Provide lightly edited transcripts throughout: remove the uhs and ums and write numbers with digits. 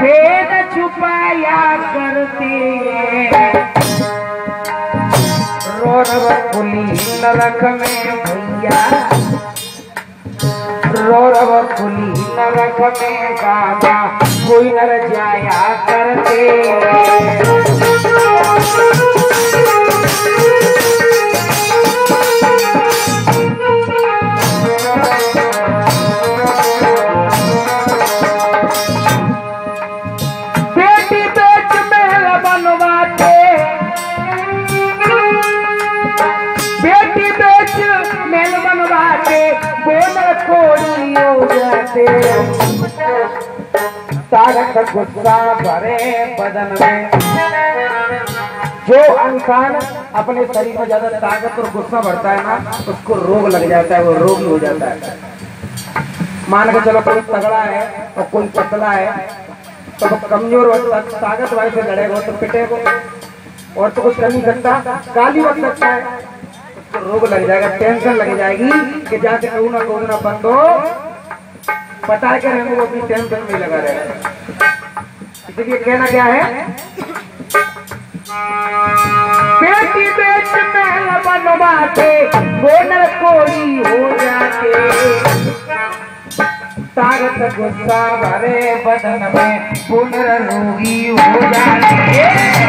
भेद छुपाया करते रौरव खुली नरक में भैया, रौरव खुली नरक में गाना कोई नर जाया करते। ताकत गुस्सा भरे बदन में, जो इंसान अपने शरीर में ज्यादा ताकत और गुस्सा भरता है ना उसको रोग लग जाता है, वो रोगी हो जाता है। मान के चलो कोई तगड़ा है और कोई पतला है तो कमजोर और ताकत वाले से लड़ेगा तो पिटेगा और तो कुछ कर नहीं सकता, गाली बक सकता है, उसको रोग लग जाएगा, टेंशन लग जाएगी कि जाके कहूँ ना बंद हो बता के रहेंगे, वो अपनी टेंशन में लगा रहेगा। इसलिए कहना क्या है, बेटी बेच महल बनवाते गोनर कोई हो जाते, ताकत गुस्सा भरे बदन में पुनर्रोगी हो जाते।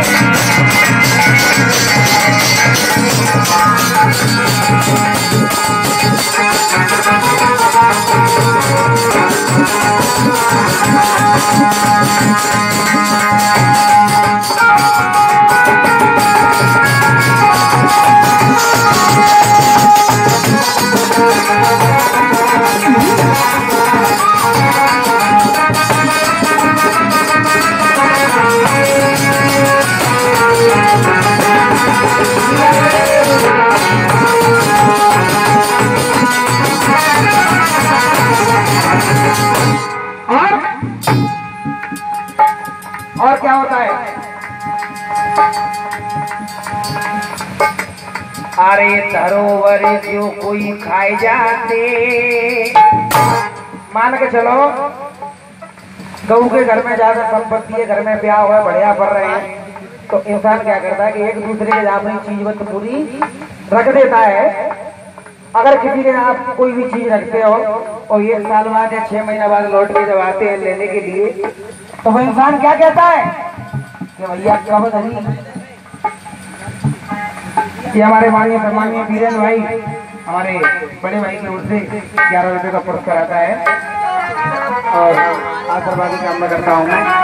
और क्या होता है, अरे धरोवर जो कोई खाए जाते, मान के चलो गऊ के घर में ज्यादा संपत्ति है, घर में ब्याह हुआ है, बढ़िया पड़ रहे हैं, तो इंसान क्या करता है कि एक दूसरे के अपनी चीज तो पूरी रख देता है। अगर किसी के आप कोई भी चीज रखते हो और 1 साल बाद या 6 महीना बाद लौट के जब आते हैं लेने के लिए तो वो इंसान क्या कहता है कि भैया कब धनी। ये हमारे माननीय सम्माननीय वीरेंद्र भाई हमारे बड़े भाई की ओर से 11 रुपए का पुरस्कार आता है और आशीर्वाद की कामना करता हूँ मैं।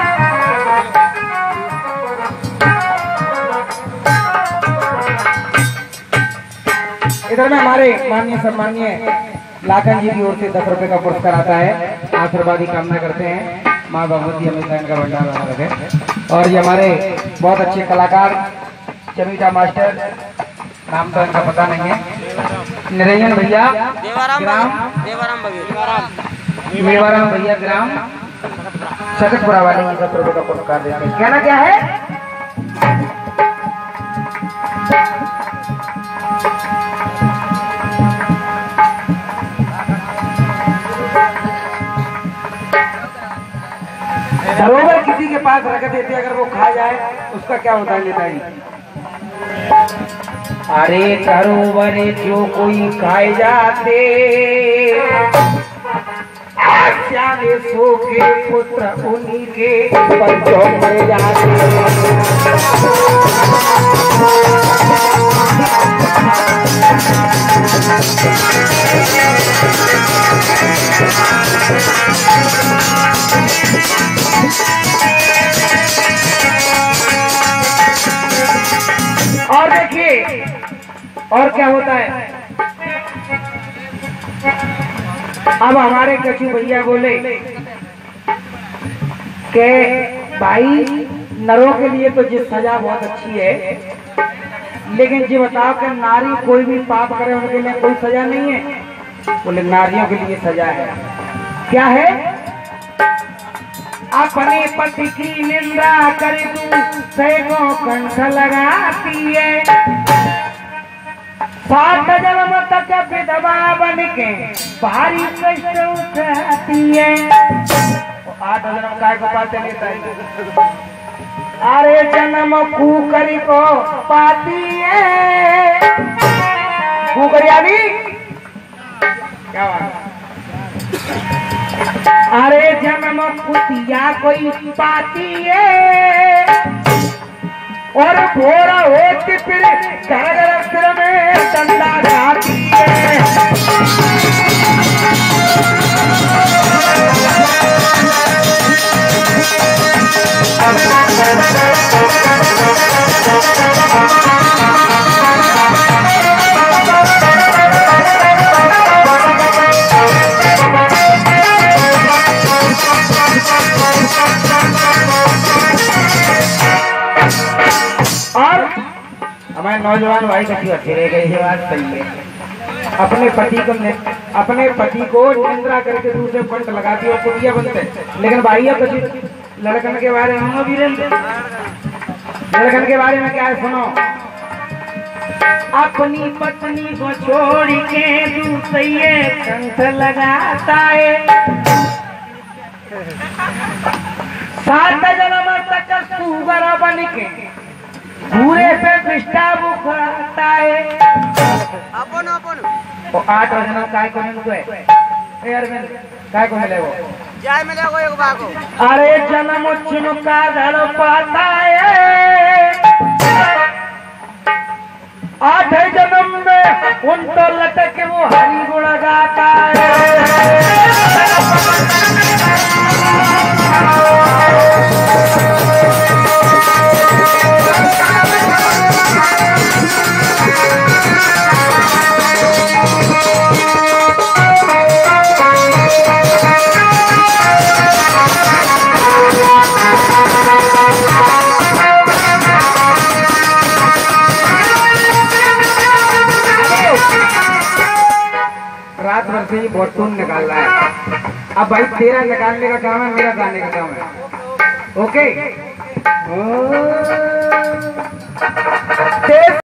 इधर में हमारे माननीय सम्माननीय लाखन जी की ओर से 10 रुपए का पुरस्कार आता है, आशीर्वाद की कामना करते हैं, माँ भगवती हमेशा इनका भंडार बना रखे। और ये हमारे बहुत अच्छे कलाकार चमीटा मास्टर, नाम तो इनका पता नहीं है, निरंजन भैया मेवाराम भैया ग्राम शकतपुरा वाले 10 रुपए का पुरस्कार देते हैं। कहना क्या है, धरोहर किसी के पास रख देते अगर वो खा जाए उसका क्या होता है नेताजी। अरे धरोहर जो कोई खाए जाते, श्यामे सो के पुत्र उन्हीं के पंचों मर जाते। और देखिए और क्या होता है, अब हमारे कचू भैया बोले कि भाई नरों के लिए तो ये सजा बहुत अच्छी है, लेकिन ये बताओ कि नारी कोई भी पाप करे उनके लिए कोई सजा नहीं है। बोले नारियों के लिए सजा है, क्या है, अपने पति की निंदा करे तू सैकों कंठ लगाती है, 7 जन्म तक विधवा बन के भारी कष्ट उठाती है। 8 जन्म काय को पाते लेता है। अरे जन्म कुकरी को पाती है, कुकरी आदि क्या बात। अरे जन्म कुतिया कोई पाती है, और भोरा होती फिर घर घर सिर में डंडा खाती है। और हमारे नौजवान भाई कभी अच्छे रह गए, ये बात सही है। अपने पति को निंद्रा करके दूसरे पंट लगाती और कुटिया बनते। लेकिन भाई अब लड़कन के बारे में वीरेंद्र, लड़कन के बारे में क्या है सुनो। अपनी पत्नी को छोड़ के दूसरे कंठ लगाता है, 7 जन्म तक सुगर बन के पूरे पे पिष्टा बुखाता है। अपन अपन वो 8 जन्म काय को मिलते है यार, मैं काय को मिले वो जाय मिले वो एक बागो। अरे जन्म चुनका धड़ पाता है, 8 जन्म में उन तो लटक वो हरि गुण गाता है। रात भर से ही बहुत टून निकाल रहा है। अब भाई तेरा निकालने का काम है, मेरा गाने का काम है। ओके